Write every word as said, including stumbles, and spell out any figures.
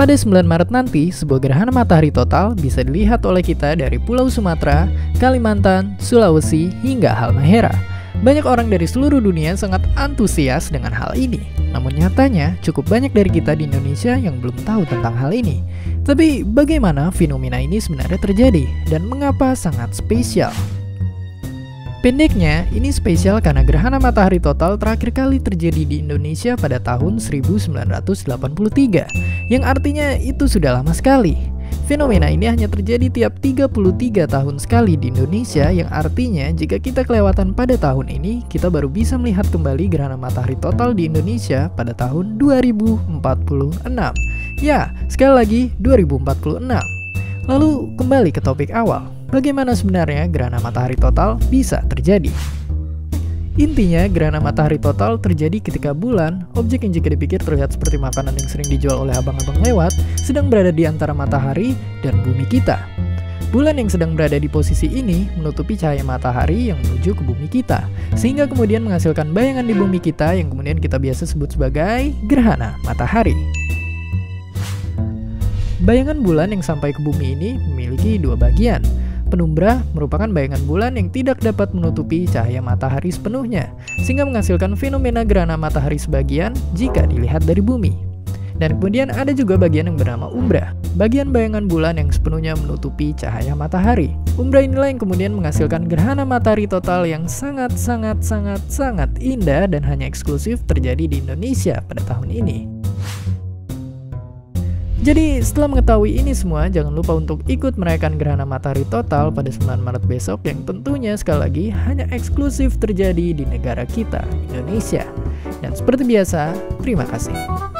Pada sembilan Maret nanti, sebuah gerhana matahari total bisa dilihat oleh kita dari Pulau Sumatera, Kalimantan, Sulawesi, hingga Halmahera. Banyak orang dari seluruh dunia sangat antusias dengan hal ini. Namun nyatanya, cukup banyak dari kita di Indonesia yang belum tahu tentang hal ini. Tapi bagaimana fenomena ini sebenarnya terjadi dan mengapa sangat spesial? Pendeknya, ini spesial karena gerhana matahari total terakhir kali terjadi di Indonesia pada tahun seribu sembilan ratus delapan puluh tiga, yang artinya itu sudah lama sekali. Fenomena ini hanya terjadi tiap tiga puluh tiga tahun sekali di Indonesia, yang artinya jika kita kelewatan pada tahun ini, kita baru bisa melihat kembali gerhana matahari total di Indonesia pada tahun dua ribu empat puluh enam. Ya, sekali lagi dua ribu empat puluh enam. Lalu kembali ke topik awal. Bagaimana sebenarnya gerhana matahari total bisa terjadi? Intinya, gerhana matahari total terjadi ketika bulan, objek yang jika dipikir terlihat seperti makanan yang sering dijual oleh abang-abang lewat, sedang berada di antara matahari dan bumi kita. Bulan yang sedang berada di posisi ini menutupi cahaya matahari yang menuju ke bumi kita, sehingga kemudian menghasilkan bayangan di bumi kita yang kemudian kita biasa sebut sebagai gerhana matahari. Bayangan bulan yang sampai ke bumi ini memiliki dua bagian. Penumbra merupakan bayangan bulan yang tidak dapat menutupi cahaya matahari sepenuhnya, sehingga menghasilkan fenomena gerhana matahari sebagian jika dilihat dari bumi. Dan kemudian ada juga bagian yang bernama umbra, bagian bayangan bulan yang sepenuhnya menutupi cahaya matahari. Umbra inilah yang kemudian menghasilkan gerhana matahari total yang sangat-sangat-sangat-sangat indah dan hanya eksklusif terjadi di Indonesia pada tahun ini. Jadi setelah mengetahui ini semua, jangan lupa untuk ikut merayakan gerhana matahari total pada sembilan Maret besok yang tentunya sekali lagi hanya eksklusif terjadi di negara kita, Indonesia. Dan seperti biasa, terima kasih.